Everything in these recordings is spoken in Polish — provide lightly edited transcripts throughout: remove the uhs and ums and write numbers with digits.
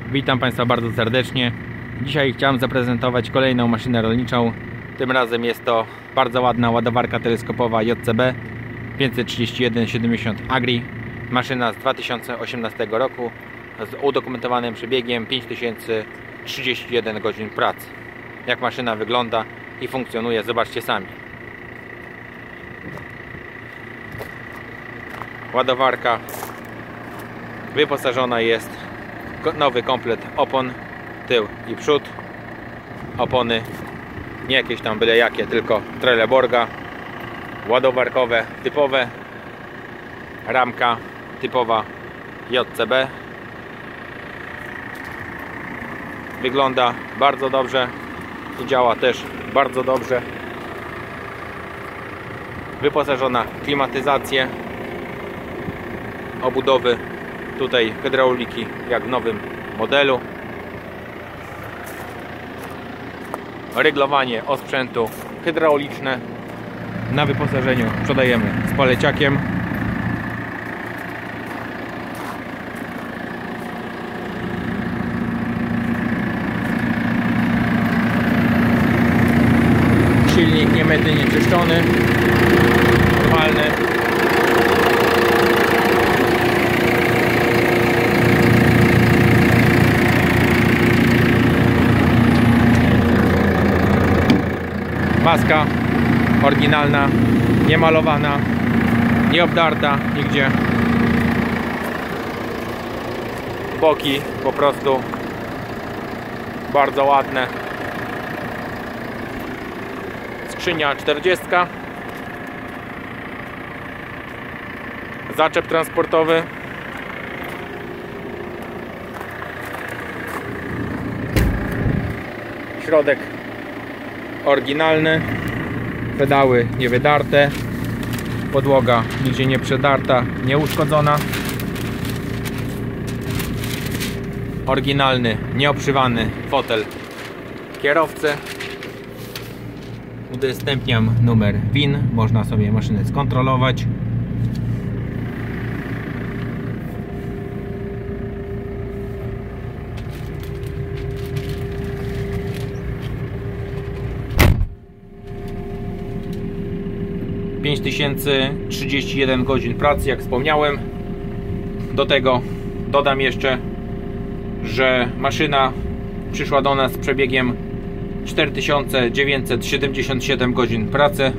Witam Państwa bardzo serdecznie. Dzisiaj chciałem zaprezentować kolejną maszynę rolniczą. Tym razem jest to bardzo ładna ładowarka teleskopowa JCB 53170 Agri. Maszyna z 2018 roku z udokumentowanym przebiegiem 5031 godzin pracy. Jak maszyna wygląda i funkcjonuje, zobaczcie sami. Ładowarka wyposażona jest w nowy komplet opon, tył i przód. Opony nie jakieś tam byle jakie, tylko Trelleborga, ładowarkowe typowe, ramka typowa JCB. Wygląda bardzo dobrze i działa też bardzo dobrze. Wyposażona w klimatyzację, obudowy tutaj hydrauliki jak w nowym modelu, reglowanie osprzętu hydrauliczne. Na wyposażeniu sprzedajemy z paleciakiem. Silnik niemyty, nieczyszczony, normalny. Maska oryginalna, niemalowana, nie obdarta nigdzie. Boki po prostu bardzo ładne. Skrzynia 40, zaczep transportowy, środek oryginalny, pedały niewydarte, podłoga nigdzie nie przedarta, nieuszkodzona, oryginalny, nieobszywany fotel kierowcy. Udostępniam numer VIN, można sobie maszynę skontrolować. ...5031 godzin pracy, jak wspomniałem. Do tego dodam jeszcze, że maszyna przyszła do nas z przebiegiem 4977 godzin pracy.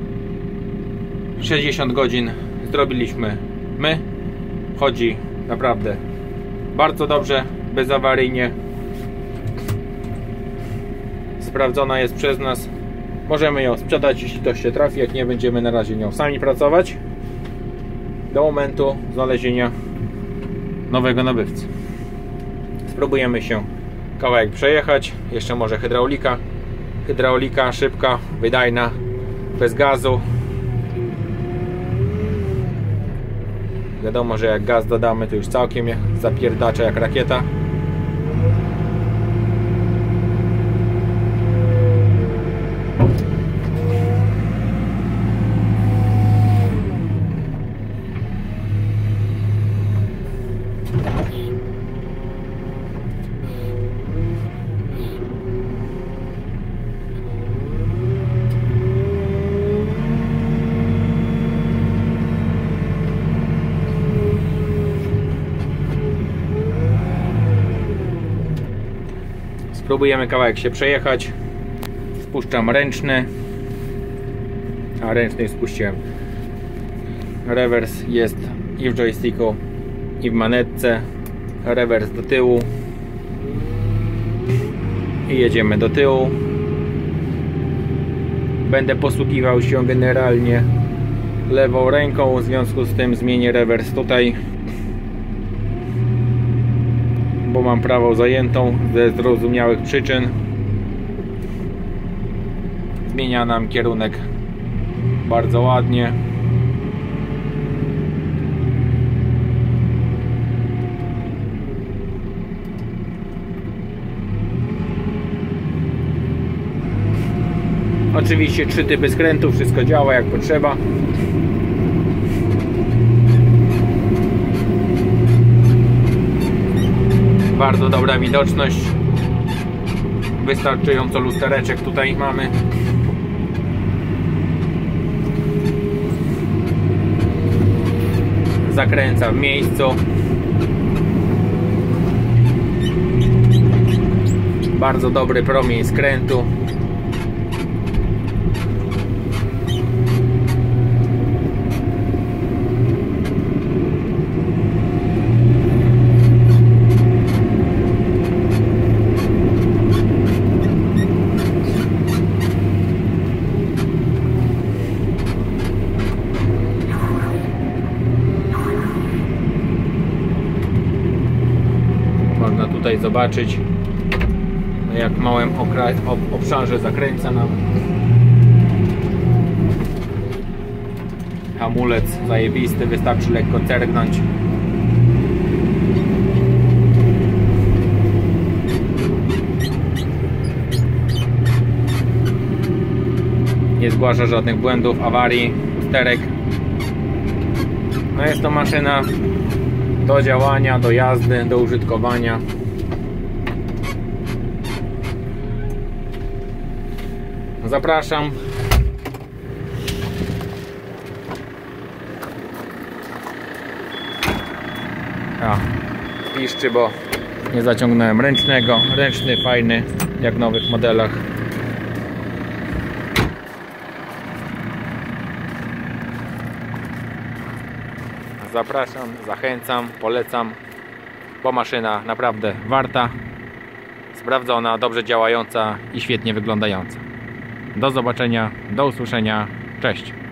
60 godzin zrobiliśmy my. Chodzi naprawdę bardzo dobrze, bezawaryjnie. Sprawdzona jest przez nas. Możemy ją sprzedać, jeśli to się trafi. Jak nie, będziemy na razie nią sami pracować do momentu znalezienia nowego nabywcy. Spróbujemy się kawałek przejechać. Jeszcze może hydraulika. Hydraulika szybka, wydajna, bez gazu. Wiadomo, że jak gaz dodamy, to już całkiem zapierdacza jak rakieta. Spróbujemy kawałek się przejechać. Spuszczam ręczny. A ręczny spuściłem. Rewers jest i w joysticku, i w manetce. Rewers do tyłu. I jedziemy do tyłu. Będę posługiwał się generalnie lewą ręką, w związku z tym zmienię rewers tutaj, bo mam prawą zajętą ze zrozumiałych przyczyn. Zmienia nam kierunek bardzo ładnie. Oczywiście 3 typy skrętów, wszystko działa jak potrzeba. Bardzo dobra widoczność. Wystarczająco lustereczek tutaj mamy. Zakręca w miejscu. Bardzo dobry promień skrętu. Można tutaj zobaczyć, jak w małym obszarze zakręca nam. Hamulec zajebisty, wystarczy lekko cergnąć. Nie zgłasza żadnych błędów, awarii, usterek. No jest to maszyna do działania, do jazdy, do użytkowania. Zapraszam. Piszczy, bo nie zaciągnąłem ręcznego. Ręczny fajny, jak w nowych modelach. Zapraszam, zachęcam, polecam, bo maszyna naprawdę warta, sprawdzona, dobrze działająca i świetnie wyglądająca. Do zobaczenia, do usłyszenia, cześć!